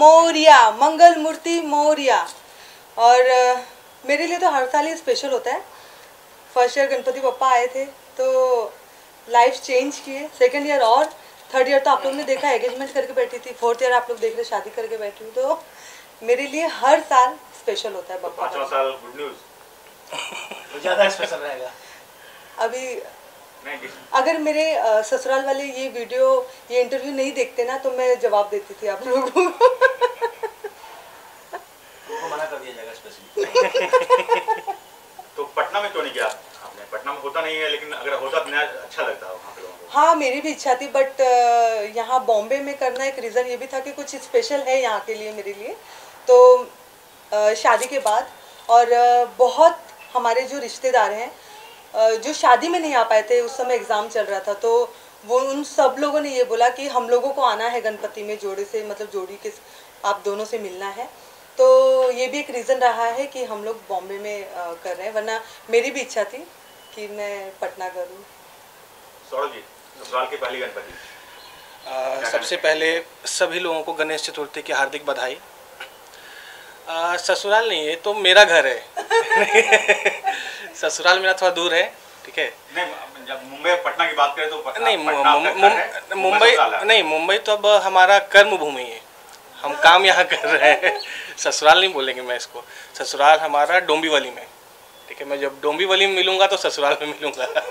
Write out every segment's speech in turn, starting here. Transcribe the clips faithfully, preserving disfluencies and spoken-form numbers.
मोरिया, मंगल मूर्ति मोरिया। और uh, मेरे लिए तो हर साल ही स्पेशल होता है। फर्स्ट ईयर गणपति बप्पा आए थे तो लाइफ चेंज किए, सेकेंड ईयर और थर्ड ईयर तो आप लोग ने देखा एंगेजमेंट करके बैठी थी, फोर्थ ईयर आप लोग देख रहे शादी करके बैठी हूँ। तो मेरे लिए हर साल स्पेशल होता है बप्पा। पांचवा साल गुड न्यूज़ ज़्यादा स्पेशल रहेगा। अभी अगर मेरे ससुराल वाले ये वीडियो ये इंटरव्यू नहीं देखते ना तो मैं जवाब देती थी आप लोगों को। मना कर दिया जाएगा स्पेशली। तो पटना में क्यों नहीं किया आपने? पटना में होता नहीं है, लेकिन अगर होता तो अच्छा लगता है वहाँ पे लोगों को। हाँ मेरी भी इच्छा थी, बट यहाँ बॉम्बे में करना एक रीज़न ये भी था कि कुछ स्पेशल है यहाँ के लिए मेरे लिए। तो शादी के बाद और बहुत हमारे जो रिश्तेदार हैं जो शादी में नहीं आ पाए थे, उस समय एग्ज़ाम चल रहा था, तो वो उन सब लोगों ने ये बोला कि हम लोगों को आना है गणपति में जोड़े से, मतलब जोड़ी के आप दोनों से मिलना है। तो ये भी एक रीज़न रहा है कि हम लोग बॉम्बे में कर रहे हैं, वरना मेरी भी इच्छा थी कि मैं पटना करूँ। सौरभ जी, ससुराल की पहली गणपति। सबसे पहले सभी लोगों को गणेश चतुर्थी की हार्दिक बधाई। आ, ससुराल नहीं है तो मेरा घर है। ससुराल मेरा थोड़ा दूर है, ठीक है। नहीं, जब मुंबई पटना की बात करें तो पटना, नहीं पटना मुंबई नहीं मुंबई तो अब हमारा कर्म भूमि है, हम काम यहाँ कर रहे हैं। ससुराल नहीं बोलेंगे मैं इसको, ससुराल हमारा डोंबिवली में, ठीक है। मैं जब डोंबिवली में मिलूंगा तो ससुराल में मिलूंगा। तो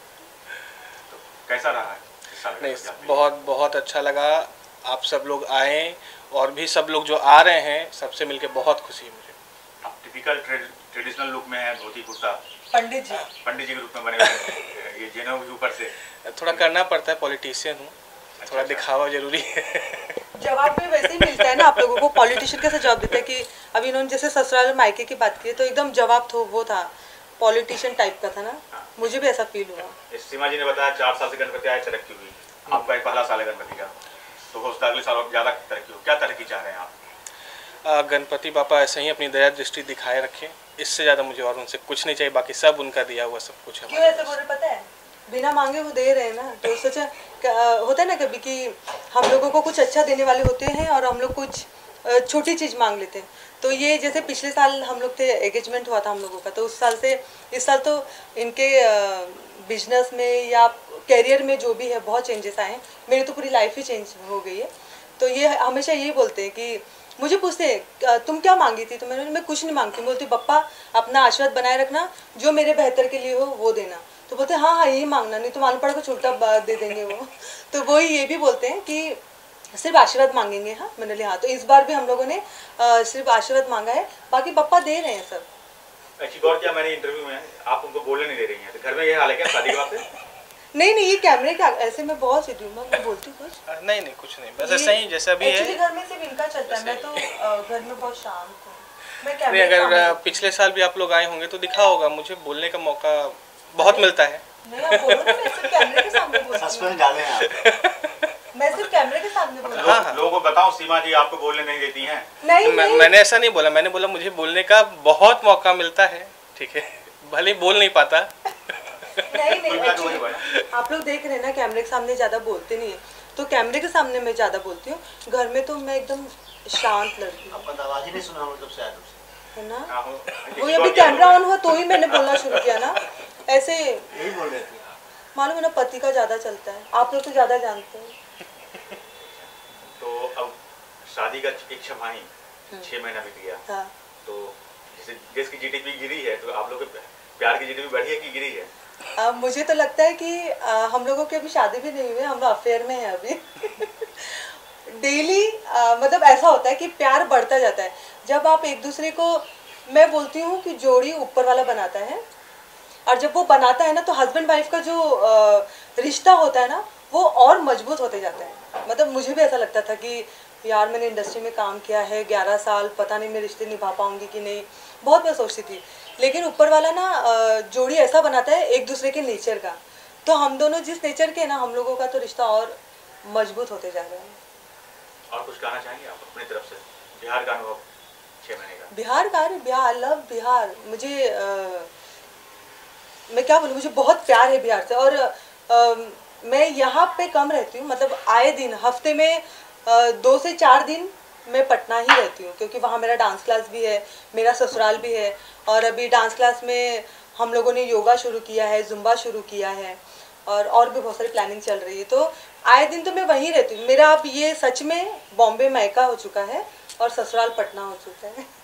कैसा रहा है? नहीं, बहुत बहुत अच्छा लगा। आप सब लोग आए और भी सब लोग जो आ रहे हैं, सबसे मिलके बहुत खुशी है मुझे। आप टिपिकल ट्रेडिशनल लुक में है, धोती कुर्ता, पंडित जी पंडित जी के रूप में बने हुए। ये जेनों के ऊपर से थोड़ा करना पड़ता है, पॉलिटिशियन हूँ, थोड़ा दिखावा जरूरी है। जवाब भी वैसे ही मिलता है ना आप लोगों को। पॉलिटिशियन कैसे जवाब देता है कि अभी इन्होंने जैसे ससुराल मायके की बात की तो एकदम जवाब तो वो था पॉलिटिशियन टाइप का था ना। मुझे भी ऐसा फील हुआ। सीमा जी ने बताया चार साल से गणपति आए, तरक्की हुई। आपका एक पहला साल है गणपति का, तो हो सकता है अगले साल ज़्यादा तरक्की हो। क्या तरक्की चाह रहे हैं आप? गणपति बापा ऐसे ही अपनी दया दृष्टि दिखाए रखें, इससे ज़्यादा मुझे और उनसे कुछ नहीं चाहिए। बाकी सब उनका दिया हुआ सब कुछ है। क्यों ऐसे बोल रहे पता है? बिना मांगे वो दे रहे हैं ना। तो सोचा होता है ना कभी कि हम लोगों को कुछ अच्छा देने वाले होते हैं और हम लोग कुछ छोटी चीज़ मांग लेते हैं। तो ये जैसे पिछले साल हम लोग थे, एंगेजमेंट हुआ था हम लोगों का, तो उस साल से इस साल तो इनके बिजनेस में या कैरियर में जो भी है बहुत चेंजेस आए हैं। मेरी तो पूरी लाइफ ही चेंज हो गई है। तो ये हमेशा यही बोलते हैं कि मुझे पूछते हैं तुम क्या मांगी थी, तो मैंने मैं कुछ नहीं मांगती। बोलती बप्पा अपना आशीर्वाद बनाए रखना, जो मेरे बेहतर के लिए हो वो देना। तो बोलते हाँ हाँ यही मांगना, नहीं तो मालूम पड़ा को छुट्टा दे देंगे वो। तो वही ये भी बोलते हैं कि सिर्फ आशीर्वाद मांगेंगे। हाँ मैंने लिया। हाँ तो इस बार भी हम लोगों ने आ, सिर्फ आशीर्वाद मांगा है, बाकी पप्पा दे रहे हैं सब। अच्छी गौर किया मैंने इंटरव्यू में, आप उनको बोलने नहीं दे रही हैं। तो घर में ये हाल है क्या शादी के बाद से? नहीं नहीं, ये कैमरे का ऐसे मैं बहुत सीधी हूँ, मैं बोलती कुछ नहीं नहीं कुछ नहीं, बस ऐसा ही जैसा भी है। घर में सिर्फ इनका चलता है, मैं तो घर में बहुत शांत हूँ। मैं कैमरे अगर पिछले साल भी आप लोग आए होंगे तो दिखा होगा, मुझे बोलने का मौका बहुत मिलता है। नहीं आप बोलो ना, मैं सिर्फ कैमरे के सामने बोलती हूँ। सस्पेंस डाले हैं आप। मैं सिर्फ कैमरे के सामने बोलती हूँ। हाँ, हाँ। लोगों को बताओ सीमा जी आपको बोलने नहीं देती हैं। नहीं, मैं, नहीं मैंने ऐसा नहीं बोला, मैंने बोला मुझे बोलने का बहुत मौका मिलता है, ठीक है, भले बोल नहीं पाता। नहीं नहीं, आप लोग देख रहे हैं ना कैमरे के सामने ज़्यादा बोलते नहीं है, तो कैमरे के सामने मैं ज़्यादा बोलती हूँ। घर में तो मैं एकदम शांत लड़की हूँ। आपका आवाज ही नहीं सुना हम जब से आए है ना। वो अभी कैमरा ऑन हुआ तो ही मैंने बोलना शुरू किया ना, ऐसे यही बोल रहे थे। मालूम है ना पति का ज़्यादा चलता है, आप लोग तो ज़्यादा जानते हैं। तो अब शादी का एक छमाही छह महीना बीत गया। हाँ। तो जैसे देश की जीडीपी गिरी है, तो आप लोग के प्यार की जीडीपी बढ़ी है कि गिरी है? आ, मुझे तो लगता है कि आ, हम लोगों की अभी शादी भी नहीं हुई, हम लोग अफेयर में हैं अभी। डेली मतलब ऐसा होता है कि प्यार बढ़ता जाता है जब आप एक दूसरे को, मैं बोलती हूँ कि जोड़ी ऊपर वाला बनाता है, और जब वो बनाता है ना तो हस्बैंड वाइफ का जो आ, रिश्ता होता है ना वो और मजबूत होते जाता है। मतलब मुझे भी ऐसा लगता था कि यार मैंने इंडस्ट्री में काम किया है ग्यारह साल, पता नहीं मैं रिश्ते निभा पाऊंगी कि नहीं, बहुत मैं सोचती थी। लेकिन ऊपर वाला ना जोड़ी ऐसा बनाता है एक दूसरे के नेचर का, तो हम दोनों जिस नेचर के ना, हम लोगों का तो रिश्ता और मजबूत होते जा रहा है। और कुछ कहना चाहेंगे आप अपनी तरफ से? बिहार का अनुभव छह महीने का। बिहार का, अरे बिहार, आई लव बिहार। मुझे आ, मैं क्या बोलूँ, मुझे बहुत प्यार है बिहार से। और आ, मैं यहाँ पे कम रहती हूँ, मतलब आए दिन हफ्ते में आ, दो से चार दिन मैं पटना ही रहती हूँ, क्योंकि वहाँ मेरा डांस क्लास भी है, मेरा ससुराल भी है। और अभी डांस क्लास में हम लोगों ने योगा शुरू किया है, जुम्बा शुरू किया है, और और भी बहुत सारी प्लानिंग चल रही है। तो आए दिन तो मैं वहीं रहती हूँ। मेरा अब ये सच में बॉम्बे मायका हो चुका है और ससुराल पटना हो चुका है।